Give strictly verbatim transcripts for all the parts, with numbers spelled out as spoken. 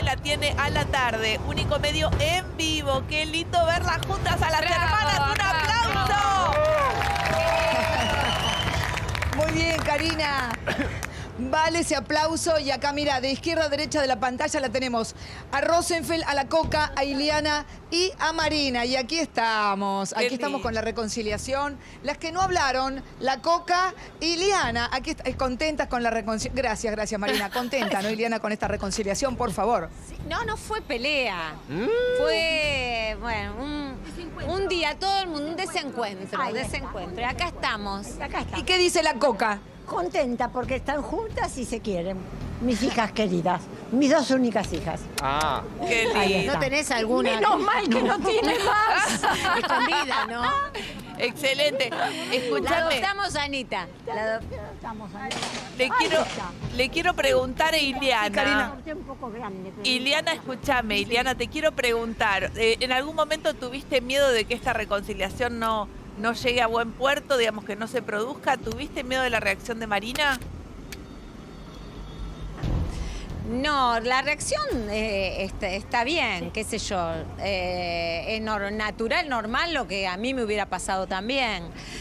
la tiene a la tarde. Único medio en vivo. Qué lindo verlas juntas a las Bravo, hermanas. ¡Un aplauso! Muy bien, Karina. Vale ese aplauso. Y acá, mira, de izquierda a derecha de la pantalla la tenemos a Rosenfeld, a la Coca, a Ileana y a Marina. Y aquí estamos. Aquí Qué estamos lindo. con la reconciliación. Las que no hablaron, la Coca y Ileana. Aquí est- contentas con la reconciliación. Gracias, gracias, Marina. Contenta, ¿no, Ileana, con esta reconciliación? Por favor. No, no fue pelea. Fue, bueno, un, un día, todo el mundo, un desencuentro, Ahí está. desencuentro. Y acá estamos. Acá está. ¿Y qué dice la Coca? Contenta porque están juntas y se quieren. Mis hijas queridas, mis dos únicas hijas. Ah, Qué Ahí lindo. ¿No tenés alguna? Menos mal que no tiene más. Escondida, ¿no? Excelente. La Escuchame, adoptamos a Anita. La adop- Estamos ahí. le Ahí quiero, está. le quiero preguntar a Ileana. Karina. Corté un poco grande. pero- Ileana, escúchame, Ileana, te quiero preguntar. eh, ¿En algún momento tuviste miedo de que esta reconciliación no, no llegue a buen puerto, digamos que no se produzca? ¿Tuviste miedo de la reacción de Marina? No, la reacción eh, está, está bien, qué sé yo. Eh, es nor- natural, normal, lo que a mí me hubiera pasado también.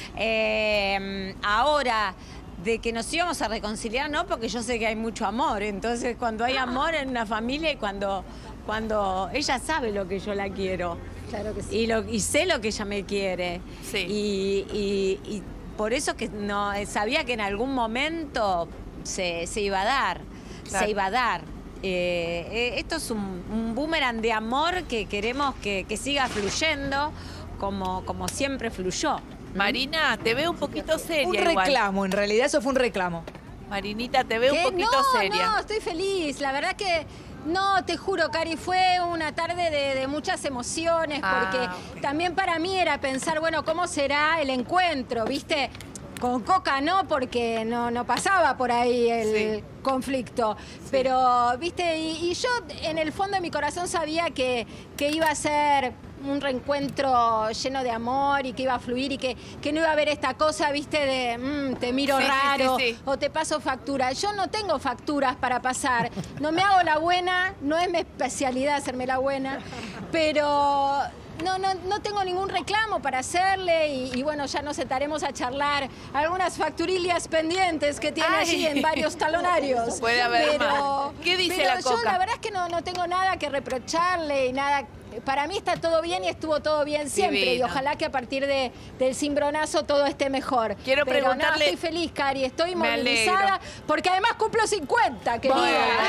Eh, ahora, de que nos íbamos a reconciliar, no, porque yo sé que hay mucho amor. Entonces, cuando hay amor en una familia y cuando, cuando ella sabe lo que yo la quiero. Claro que sí. Y, lo, y sé lo que ella me quiere. Sí. Y, y- y por eso que no sabía que en algún momento se, se iba a dar. Claro. Se iba a dar. Eh, eh, esto es un, un boomerang de amor que queremos que, que siga fluyendo como, como siempre fluyó. Marina, te veo un poquito seria Un igual. reclamo, en realidad eso fue un reclamo. Marinita, te veo un ¿Qué? poquito no, seria. No, estoy feliz. La verdad que no, te juro, Cari, fue una tarde de, de muchas emociones, Ah, porque ok. también para mí era pensar, bueno, ¿cómo será el encuentro? ¿Viste? Con Coca no, porque no, no pasaba por ahí el Sí. conflicto. Pero, ¿viste? Y, y yo en el fondo de mi corazón sabía que, que iba a ser un reencuentro lleno de amor y que iba a fluir y que, que no iba a haber esta cosa, ¿viste? De mm, te miro Sí, sí, raro sí, sí. o te paso factura. Yo no tengo facturas para pasar. No me hago la buena, no es mi especialidad hacerme la buena, pero no, no, no tengo ningún reclamo para hacerle y, y bueno, ya nos sentaremos a charlar algunas facturillas pendientes que tiene Ay. allí en varios talonarios. Puede haber pero, más. ¿Qué dice pero la yo Coca? la verdad es que no, no tengo nada que reprocharle y nada. Para mí está todo bien y estuvo todo bien siempre. Divino. Y ojalá que a partir de, del cimbronazo todo esté mejor. Quiero Pero preguntarle- no, estoy feliz, Cari. Estoy Me movilizada alegro. porque además cumplo cincuenta, querida.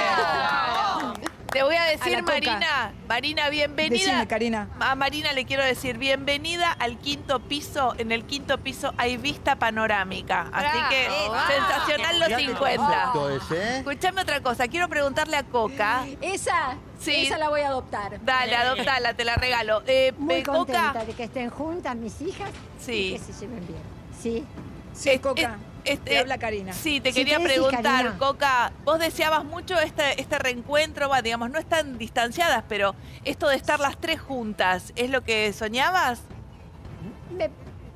Bueno. Te voy a A decir, la Coca. Marina, Marina, bienvenida. Decime, Karina. A Marina le quiero decir, bienvenida al quinto piso. En el quinto piso hay vista panorámica. Así que Bravo. sensacional los mirá qué cincuenta. concepto ese, ¿eh? Escuchame otra cosa, quiero preguntarle a Coca. Esa, Sí. esa la voy a adoptar. Dale, adoptala, te la regalo. Eh, Muy eh, contenta Coca, de que estén juntas mis hijas Sí. y que se lleven bien. Sí. Sí, Es- Coca. es- este- Te habla Karina. Sí, te Sí, quería ¿qué decís, preguntar, Karina? Coca, vos deseabas mucho este, este reencuentro, va, digamos, no están distanciadas, pero esto de estar las tres juntas, ¿es lo que soñabas? Me-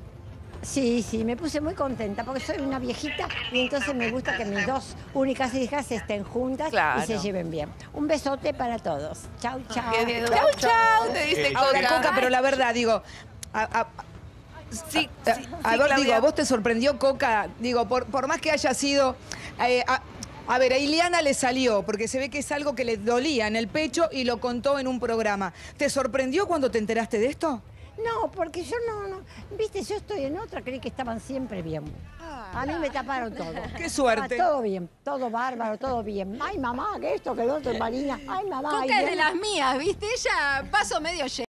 Sí, sí, me puse muy contenta porque soy una viejita y entonces me gusta que mis dos únicas hijas estén juntas Claro. y se lleven bien. Un besote para todos. Chau, chau. Que de- Chau, chau, te dice Eh, Ahora, Coca. Coca, pero la verdad, digo, a, a- Sí, a- sí, a sí, ver, Claudia. digo, ¿a vos te sorprendió, Coca? Digo, por, por más que haya sido... eh, a, a ver, a Ileana le salió, porque se ve que es algo que le dolía en el pecho y lo contó en un programa. ¿Te sorprendió cuando te enteraste de esto? No, porque yo no, no, viste, yo estoy en otra, creí que estaban siempre bien. A mí me taparon todo. Qué suerte. Ah, todo bien, todo bárbaro, todo bien. Ay, mamá, que esto, que lo otro, Marina. Ay, mamá. Coca ay, es de bien. las mías, ¿viste? Ella paso medio